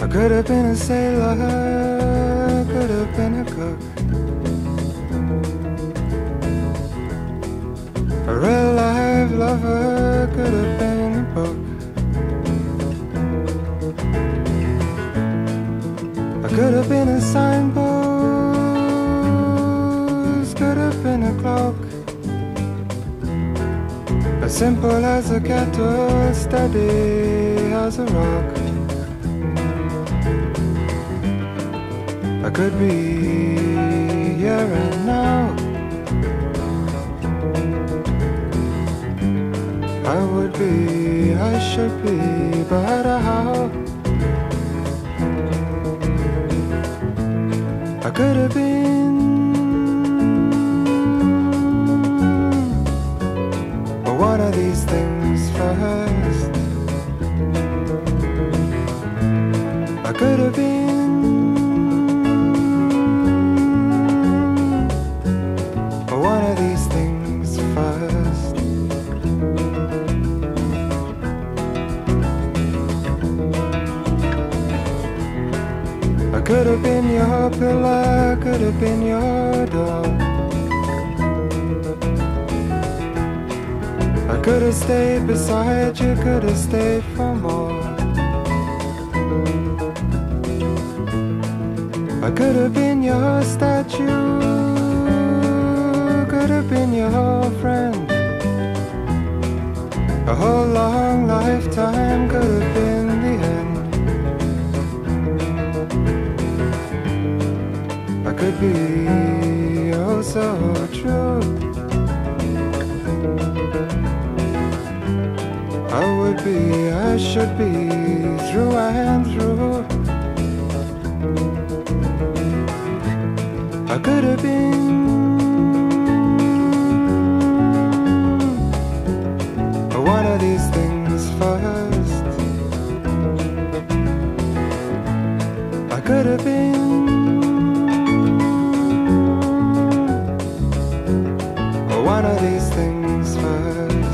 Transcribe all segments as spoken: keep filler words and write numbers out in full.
I could have been a sailor, could have been a cook, a real life lover, could have been a book. I could have been a signpost, could have been a cloak, as simple as a kettle, steady as a rock. I could be here and now. I would be, I should be, but how? I could have been, but one of these things first. I could have been, but one of these things first. I could have been your pillar, could have been your door. I could have stayed beside you, could have stayed for more. I could have been your statue, could have been your friend. A whole long lifetime could have been the end. I could be oh so true. I would be, I should be, through and through. I could have been, one of these things first. I could have been, one of these things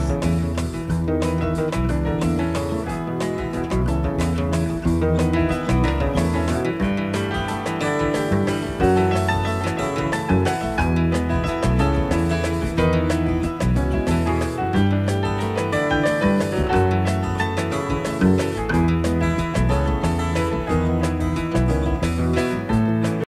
first.